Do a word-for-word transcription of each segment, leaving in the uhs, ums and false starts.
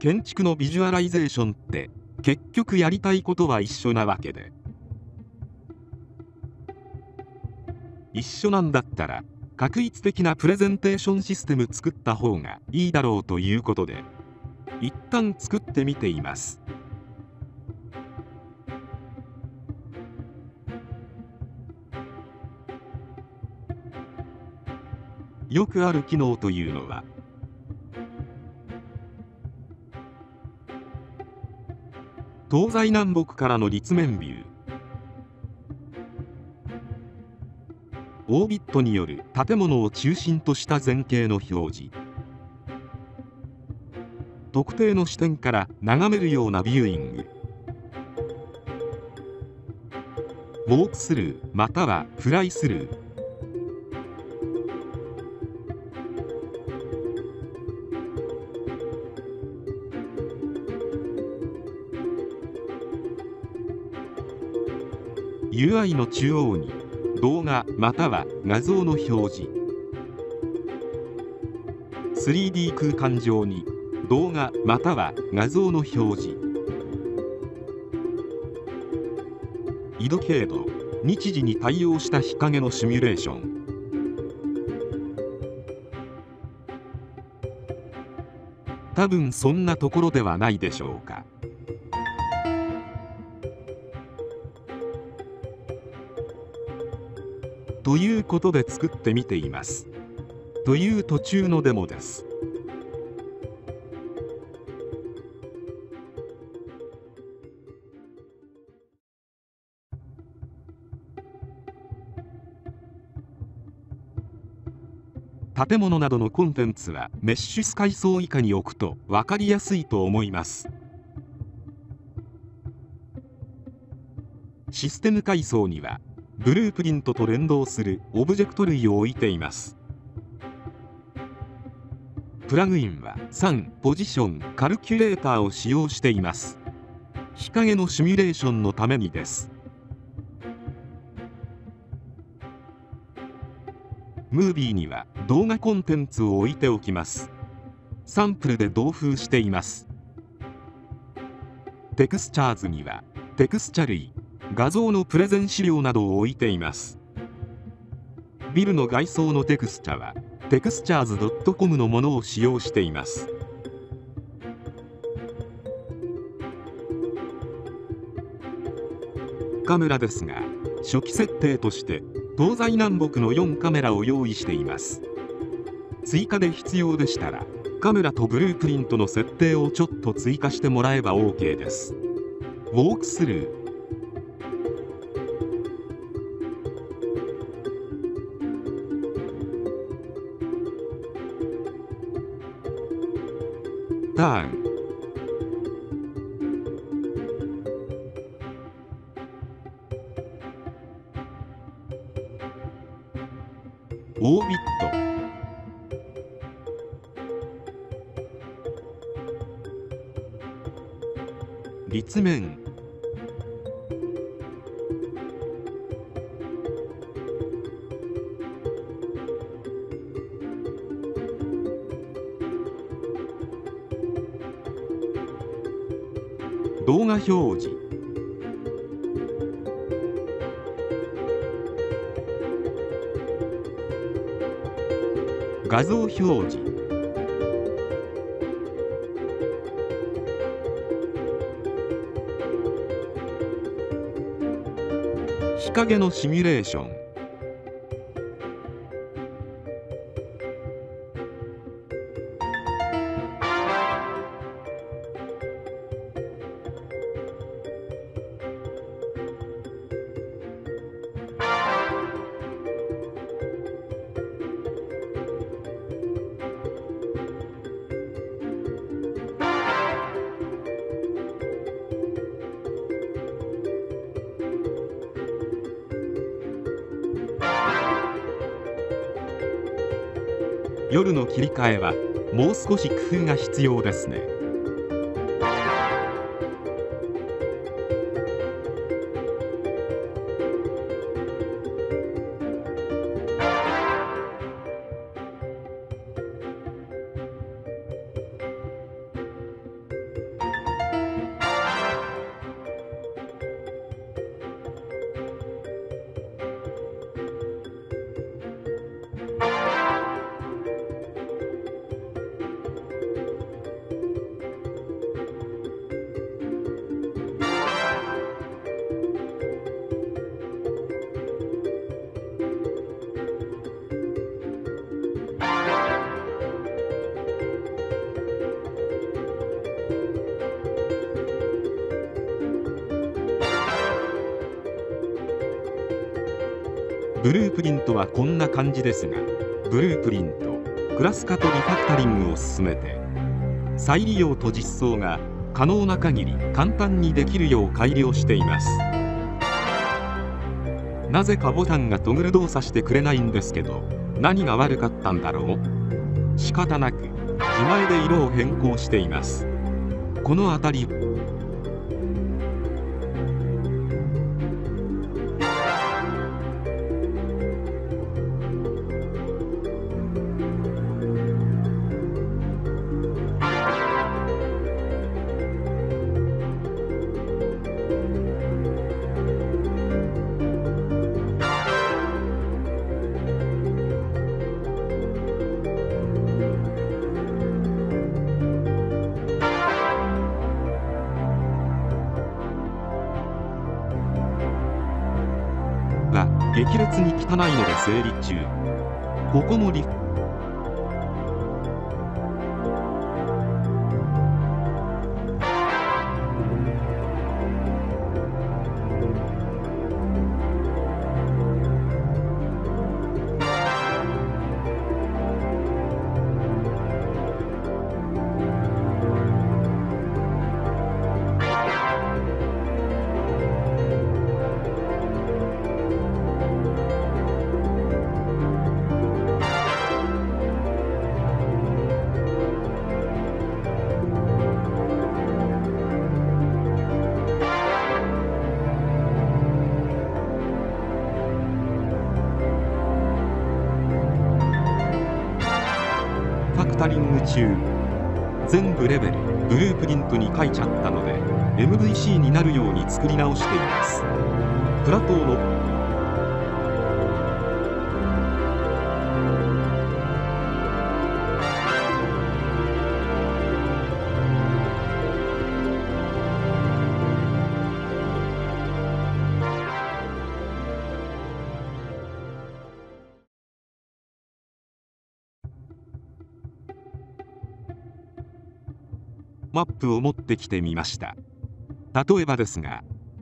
建築のビジュアライゼーションって結局やりたいことは一緒なわけで、一緒なんだったら画一的なプレゼンテーションシステム作った方がいいだろうということで一旦作ってみています。よくある機能というのは、東西南北からの立面ビュー、オービットによる建物を中心とした全景の表示、特定の視点から眺めるようなビューイング、ウォークスルーまたはフライスルー、ユーアイ の中央に動画または画像の表示、 スリーディー 空間上に動画または画像の表示、緯度経度日時に対応した日陰のシミュレーション、多分そんなところではないでしょうか。ということで作ってみています。という途中のデモです。建物などのコンテンツはメッシュス階層以下に置くと分かりやすいと思います。システム階層にはブループリントと連動するオブジェクト類を置いています。プラグインはさんポジションカルキュレーターを使用しています。日陰のシミュレーションのためにです。ムービーには動画コンテンツを置いておきます。サンプルで同封しています。テクスチャーズにはテクスチャ類、画像のプレゼン資料などを置いています。ビルの外装のテクスチャはテクスチャーズ ドットコム のものを使用しています。カメラですが、初期設定として東西南北のよんカメラを用意しています。追加で必要でしたらカメラとブループリントの設定をちょっと追加してもらえば オーケー です。ウォークスルー、ターン、オービット、立面、動画表示、画像表示、日陰のシミュレーション、夜の切り替えはもう少し工夫が必要ですね。 ブループリントはこんな感じですが、ブループリントクラス化とリファクタリングを進めて再利用と実装が可能な限り簡単にできるよう改良しています。なぜかボタンがトグル動作してくれないんですけど、何が悪かったんだろう。仕方なく自前で色を変更しています。この辺りが激烈に汚いので整理中。ここもリフファクタリング中、全部レベルブループリントに書いちゃったので エムブイシー になるように作り直しています。プラトーのマップを持ってきてみました。例えばですが、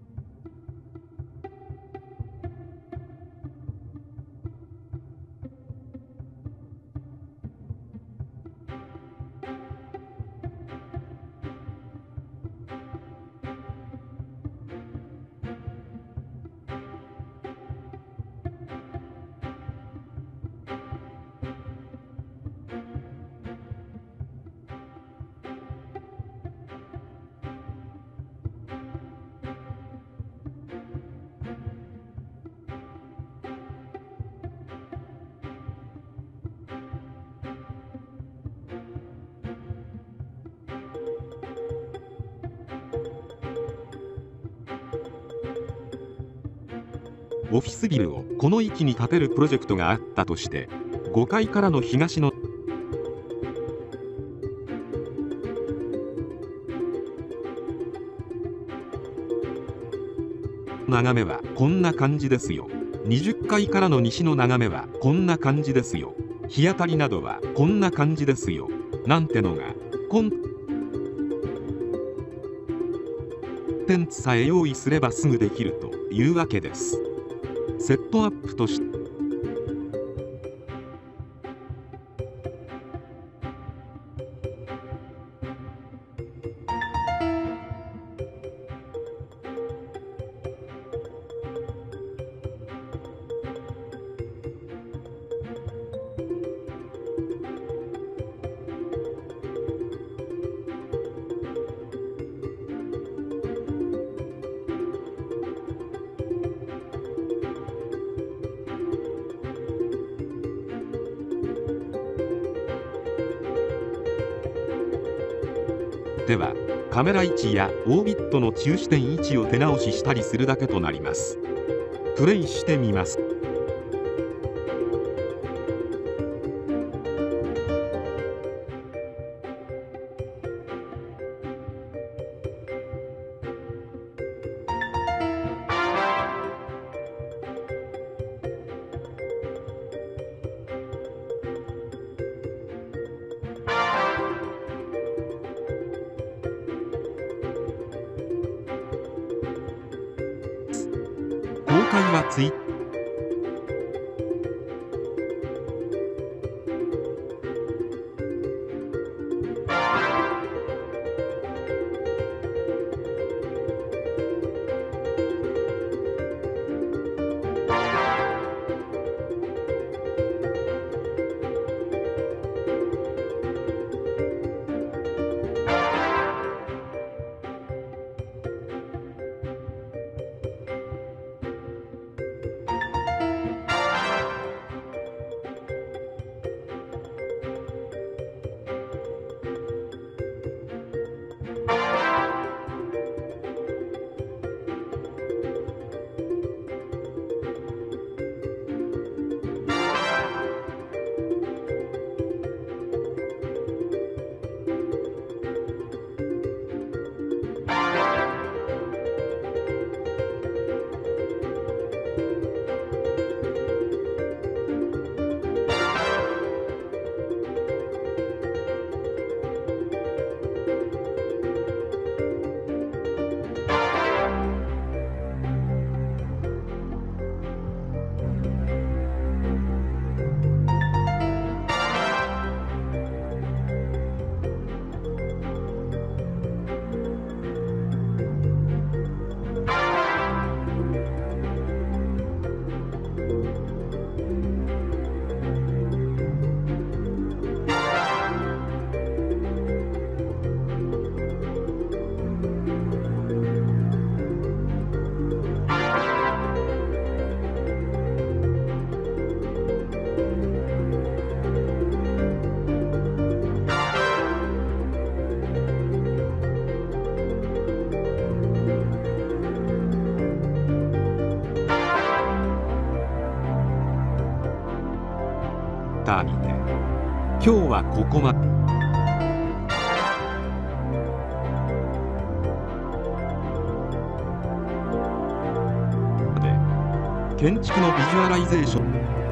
オフィスビルをこの位置に建てるプロジェクトがあったとして、ごかいからの東の眺めはこんな感じですよ。にじゅっかいからの西の眺めはこんな感じですよ。日当たりなどはこんな感じですよ。なんてのがコンテンツさえ用意すればすぐできるというわけです。セットアップとしてではカメラ位置やオービットの中視点位置を手直ししたりするだけとなります。プレイしてみます。公開はツイ今日はここまで。建築のビジュアライゼーション